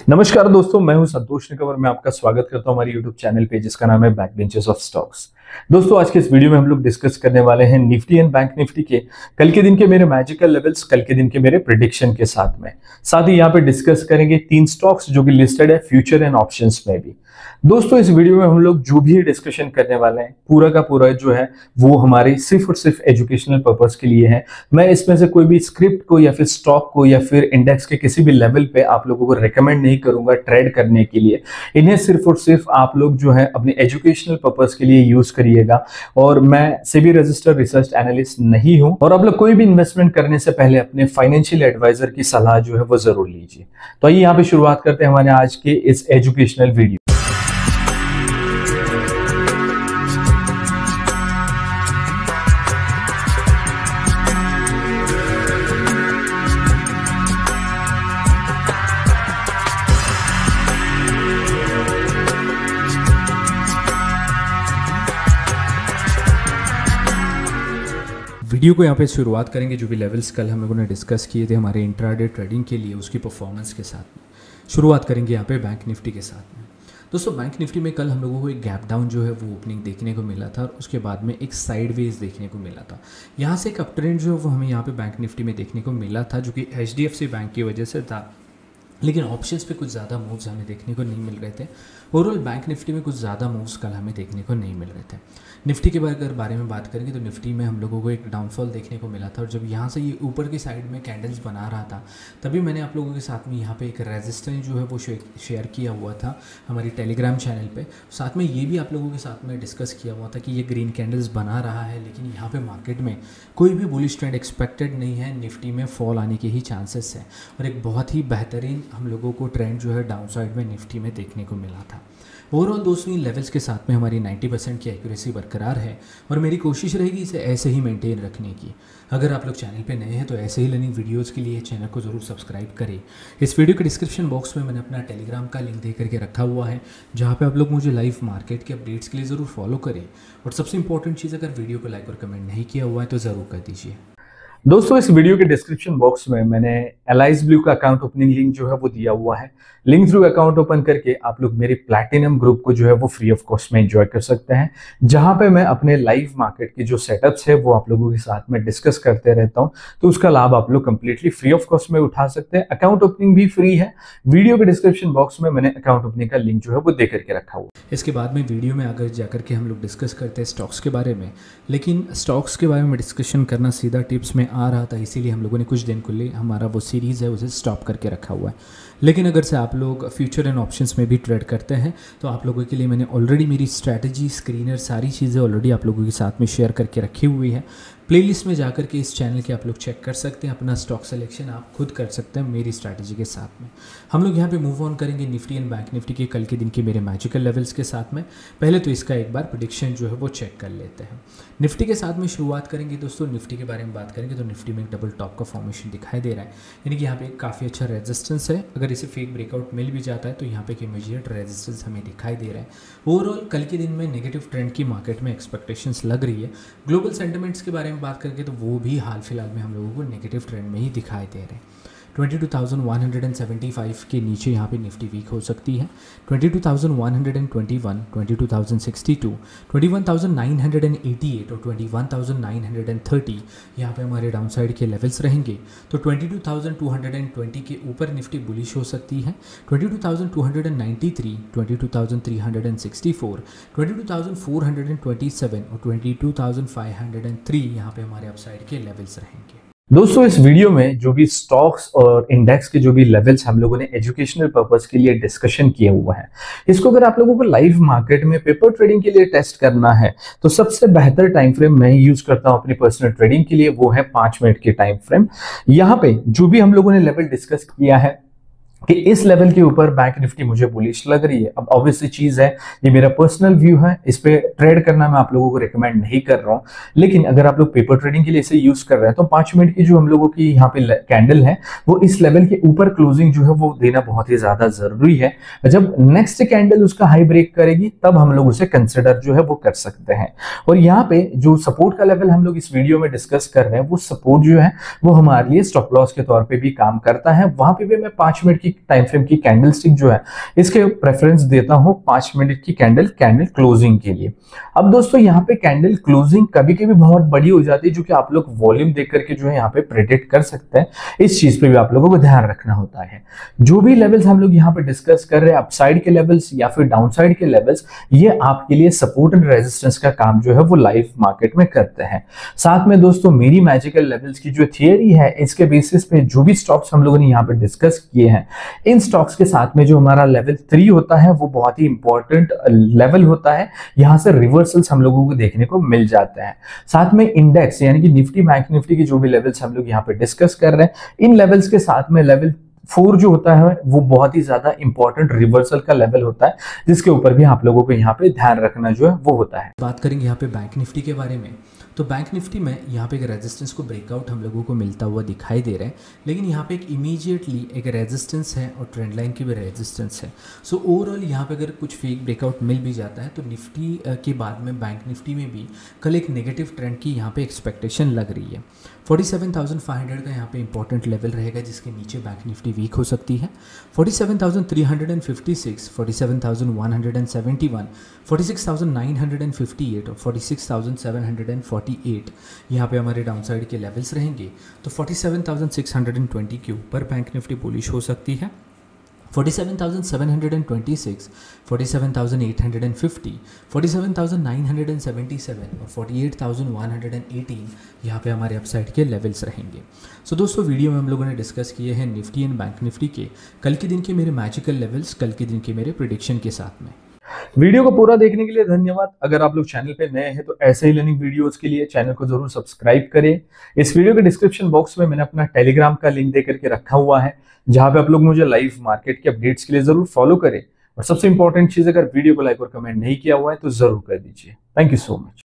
नमस्कार दोस्तों, मैं हूं संतोष निकम और मैं आपका स्वागत करता हूं हमारे YouTube चैनल पे जिसका नाम है बैकबेंचर्स ऑफ स्टॉक्स। दोस्तों, आज के इस वीडियो में हम लोग डिस्कस करने वाले हैं निफ्टी एंड बैंक निफ्टी के कल के दिन के मेरे मैजिकल लेवल्स, कल के दिन के मेरे प्रेडिक्शन के साथ ही यहाँ पे डिस्कस करेंगे 3 स्टॉक्स जो कि लिस्टेड है फ्यूचर एंड ऑप्शंस में भी। दोस्तों, इस वीडियो में हम लोग जो भी डिस्कशन करने वाले हैं पूरा का पूरा जो है वो हमारे सिर्फ और सिर्फ एजुकेशनल पर्पस के लिए है। मैं इसमें से कोई भी स्क्रिप्ट को या फिर स्टॉक को या फिर इंडेक्स के किसी भी लेवल पे आप लोगों को रेकमेंड नहीं करूंगा ट्रेड करने के लिए। इन्हें सिर्फ और सिर्फ आप लोग जो है अपने एजुकेशनल पर्पस के लिए यूज करिएगा। और मैं सेबी रजिस्टर्ड रिसर्च एनालिस्ट नहीं हूं और आप लोग कोई भी इन्वेस्टमेंट करने से पहले अपने फाइनेंशियल एडवाइजर की सलाह जो है वो जरूर लीजिए। तो आइए यहाँ पे शुरुआत करते हैं हमारे आज के इस एजुकेशनल वीडियो। वीडियो को यहाँ पे शुरुआत करेंगे जो भी लेवल्स कल हम लोगों ने डिस्कस किए थे हमारे इंट्राडे ट्रेडिंग के लिए, उसकी परफॉर्मेंस के साथ में शुरुआत करेंगे यहाँ पे बैंक निफ्टी के साथ में। दोस्तों, बैंक निफ्टी में कल हम लोगों को एक गैप डाउन जो है वो ओपनिंग देखने को मिला था और उसके बाद में एक साइडवेज देखने को मिला था। यहाँ से एक अप ट्रेंड जो है वो हमें यहाँ पे बैंक निफ्टी में देखने को मिला था जो कि HDFC बैंक की वजह से था, लेकिन ऑप्शंस पे कुछ ज़्यादा मूव्स हमें देखने को नहीं मिल रहे थे। ओवरऑल बैंक निफ्टी में कुछ ज़्यादा मूव्स कल हमें देखने को नहीं मिल रहे थे। निफ्टी के अगर बारे में बात करेंगे तो निफ्टी में हम लोगों को एक डाउनफॉल देखने को मिला था और जब यहाँ से ये ऊपर की साइड में कैंडल्स बना रहा था तभी मैंने आप लोगों के साथ में यहाँ पे एक रेजिस्टेंस जो है वो शेयर किया हुआ था हमारी टेलीग्राम चैनल पे। साथ में ये भी आप लोगों के साथ में डिस्कस किया हुआ था कि ये ग्रीन कैंडल्स बना रहा है, लेकिन यहाँ पे मार्केट में कोई भी बुलिश ट्रेंड एक्सपेक्टेड नहीं है, निफ्टी में फॉल आने के ही चांसेस है और एक बहुत ही बेहतरीन हम लोगों को ट्रेंड जो है डाउन साइड में निफ्टी में देखने को मिला था। ओवरऑल दोस्तों, इन लेवल्स के साथ में हमारी 90% की एक्यूरेसी बरकरार है और मेरी कोशिश रहेगी इसे ऐसे ही मेंटेन रखने की। अगर आप लोग चैनल पे नए हैं तो ऐसे ही लर्निंग वीडियोस के लिए चैनल को ज़रूर सब्सक्राइब करें। इस वीडियो के डिस्क्रिप्शन बॉक्स में मैंने अपना टेलीग्राम का लिंक दे करके रखा हुआ है जहाँ पे आप लोग मुझे लाइव मार्केट के अपडेट्स के लिए ज़रूर फॉलो करें। और सबसे इंपॉर्टेंट चीज़, अगर वीडियो को लाइक और कमेंट नहीं किया हुआ है तो ज़रूर कर दीजिए। दोस्तों, इस वीडियो के डिस्क्रिप्शन बॉक्स में मैंने एलाइज ब्लू का अकाउंट ओपनिंग लिंक जो है वो दिया हुआ है। लिंक थ्रू अकाउंट ओपन करके आप लोग मेरे प्लैटिनम ग्रुप को जो है वो फ्री ऑफ कॉस्ट में एंजॉय कर सकते हैं, जहां पे मैं अपने लाइव मार्केट के जो सेटअप्स है वो आप लोगों के साथ में डिस्कस करते रहता हूं। तो उसका लाभ आप लोग कंप्लीटली फ्री ऑफ कॉस्ट में उठा सकते हैं। अकाउंट ओपनिंग भी फ्री है। वीडियो के डिस्क्रिप्शन बॉक्स में मैंने अकाउंट ओपनिंग का लिंक जो है वो दे करके रखा हुआ। इसके बाद में वीडियो में आगे जाकर के हम लोग डिस्कस करते हैं स्टॉक्स के बारे में, लेकिन स्टॉक्स के बारे में डिस्कशन करना सीधा टिप्स में आ रहा था, इसीलिए हम लोगों ने कुछ दिन के लिए हमारा वो सीरीज़ है उसे स्टॉप करके रखा हुआ है। लेकिन अगर से आप लोग फ्यूचर एंड ऑप्शंस में भी ट्रेड करते हैं तो आप लोगों के लिए मैंने ऑलरेडी मेरी स्ट्रैटेजी, स्क्रीनर, सारी चीज़ें ऑलरेडी आप लोगों के साथ में शेयर करके रखी हुई है। प्लेलिस्ट में जाकर के इस चैनल के आप लोग चेक कर सकते हैं, अपना स्टॉक सिलेक्शन आप खुद कर सकते हैं मेरी स्ट्रैटेजी के साथ में। हम लोग यहाँ पे मूव ऑन करेंगे निफ्टी एंड बैंक निफ्टी के कल के दिन के मेरे मैजिकल लेवल्स के साथ में। पहले तो इसका एक बार प्रेडिक्शन जो है वो चेक कर लेते हैं। निफ्टी के साथ में शुरुआत करेंगे। दोस्तों, निफ्टी के बारे में बात करेंगे तो निफ्टी में एक डबल टॉप का फॉर्मेशन दिखाई दे रहा है, यानी कि यहाँ पे एक काफ़ी अच्छा रेजिस्टेंस है। अगर इसे फेक ब्रेकआउट मिल भी जाता है तो यहाँ पे एक इमीडिएट रेजिस्टेंस हमें दिखाई दे रहा है। ओवरऑल कल के दिन में नेगेटिव ट्रेंड की मार्केट में एक्सपेक्टेशंस लग रही है। ग्लोबल सेंटिमेंट्स के बारे में बात करके तो वो भी हाल फिलहाल में हम लोगों को नेगेटिव ट्रेंड में ही दिखाई दे रहे हैं। 22,175 के नीचे यहाँ पे निफ्टी वीक हो सकती है। 22,121, 22,062, 21,988 और 21,930 यहाँ पे हमारे डाउन साइड के लेवल्स रहेंगे। तो 22,220 के ऊपर निफ्टी बुलिश हो सकती है। 22,293, 22,364, 22,427 और 22,503 यहाँ पे हमारे अपसाइड के लेवल्स रहेंगे। दोस्तों, इस वीडियो में जो भी स्टॉक्स और इंडेक्स के जो भी लेवल्स हम लोगों ने एजुकेशनल पर्पस के लिए डिस्कशन किए हुआ है, इसको अगर आप लोगों को लाइव मार्केट में पेपर ट्रेडिंग के लिए टेस्ट करना है तो सबसे बेहतर टाइम फ्रेम मैं यूज करता हूं अपनी पर्सनल ट्रेडिंग के लिए, वो है 5 मिनट की टाइम फ्रेम। यहां पे जो भी हम लोगों ने लेवल डिस्कस किया है कि इस लेवल के ऊपर बैंक निफ्टी मुझे बुलिश लग रही है। अब ऑब्वियसली चीज है, ये मेरा पर्सनल व्यू है, इस पे ट्रेड करना मैं आप लोगों को रिकमेंड नहीं कर रहा हूं। लेकिन अगर आप लोग पेपर ट्रेडिंग के लिए इसे यूज कर रहे हैं तो 5 मिनट की जो हम लोगों की यहाँ पे कैंडल है वो इस लेवल के ऊपर क्लोजिंग जो है वो देना बहुत ही ज्यादा जरूरी है। जब नेक्स्ट कैंडल उसका हाई ब्रेक करेगी तब हम लोग उसे कंसिडर जो है वो कर सकते हैं। और यहाँ पे जो सपोर्ट का लेवल हम लोग इस वीडियो में डिस्कस कर रहे हैं वो सपोर्ट जो है वो हमारे लिए स्टॉप लॉस के तौर पर भी काम करता है। वहां पे भी मैं 5 मिनट की टाइम फ्रेम की कैंडल स्टिक जो है इसके प्रेफरेंस देता हूं 5 मिनट की कैंडल क्लोजिंग के लिए। अब दोस्तों यहाँ पे कैंडल क्लोजिंग कभी कभी बहुत बड़ी हो जाती है, जो कि आप लोग वॉल्यूम देख करके जो है यहाँ पे प्रेडिक्ट कर सकते हैं। इस चीज पे भी आप लोगों को ध्यान रखना होता है। जो भी लेवल्स हम लोग यहाँ पे डिस्कस कर रहे हैं, अपसाइड के लेवल्स या फिर डाउनसाइड के लेवल्स, ये आपके लिए सपोर्ट एंड रेजिस्टेंस का काम जो है वो लाइव मार्केट में करते हैं। साथ में दोस्तों मेरी मैजिकल लेवल्स की जो थियरी है, इसके बेसिस पे जो भी स्टॉक्स हम लोगों ने यहाँ पे डिस्कस किए हैं, इन स्टॉक्स के साथ में जो हमारा लेवल 3 होता है वो बहुत ही इंपॉर्टेंट लेवल होता है। यहां से रिवर्सल्स हम लोगों को देखने को मिल जाते हैं। साथ में इंडेक्स यानी कि निफ्टी बैंक निफ्टी की जो भी लेवल्स हम लोग यहाँ पे डिस्कस कर रहे हैं, इन लेवल्स के साथ में लेवल 4 जो होता है वो बहुत ही ज्यादा इंपॉर्टेंट रिवर्सल का लेवल होता है, जिसके ऊपर भी आप लोगों को यहाँ पे ध्यान रखना जो है वो होता है। बात करेंगे यहाँ पे बैंक निफ्टी के बारे में। तो बैंक निफ्टी में यहाँ पे एक रेजिस्टेंस को ब्रेकआउट हम लोगों को मिलता हुआ दिखाई दे रहा है, लेकिन यहाँ पे एक इमीडिएटली एक रेजिस्टेंस है और ट्रेंड लाइन की भी रेजिस्टेंस है। सो ओवरऑल यहाँ पे अगर कुछ फेक ब्रेकआउट मिल भी जाता है तो निफ्टी के बाद में बैंक निफ्टी में भी कल एक नेगेटिव ट्रेंड की यहाँ पे एक्सपेक्टेशन लग रही है। 47,500 का यहाँ पे इंपॉर्टेंट लेवल रहेगा, जिसके नीचे बैंक निफ्टी वीक हो सकती है। 47,356, 47,171, 46,958 और 46,748 यहाँ पे हमारे डाउनसाइड के लेवल्स रहेंगे। तो 47,620 के ऊपर बैंक निफ्टी बुलिश हो सकती है। 47,726, 47,850, 47,977 और 48,118 यहाँ पे हमारे अपसाइड के लेवल्स रहेंगे। सो दोस्तों वीडियो में हम लोगों ने डिस्कस किए हैं निफ्टी एंड बैंक निफ्टी के कल के दिन के मेरे मैजिकल लेवल्स, कल के दिन के मेरे प्रेडिक्शन के साथ में। वीडियो को पूरा देखने के लिए धन्यवाद। अगर आप लोग चैनल पे नए हैं तो ऐसे ही लर्निंग वीडियोस के लिए चैनल को जरूर सब्सक्राइब करें। इस वीडियो के डिस्क्रिप्शन बॉक्स में मैंने अपना टेलीग्राम का लिंक दे करके रखा हुआ है, जहां पे आप लोग मुझे लाइव मार्केट के अपडेट्स के लिए जरूर फॉलो करें। और सबसे इंपॉर्टेंट चीज, अगर वीडियो को लाइक और कमेंट नहीं किया हुआ है तो जरूर कर दीजिए। Thank you so much.